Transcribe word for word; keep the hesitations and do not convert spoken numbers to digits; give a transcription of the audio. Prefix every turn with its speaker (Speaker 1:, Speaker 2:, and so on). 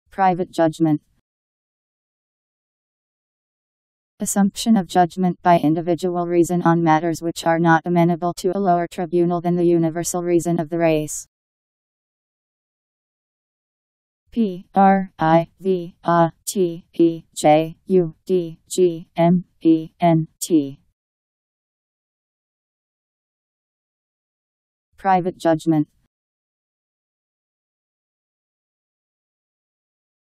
Speaker 1: Private judgment. Assumption of judgment by individual reason on matters which are not amenable to a lower tribunal than the universal reason of the race. P R I V A T E J U D G M E N T. Private judgment.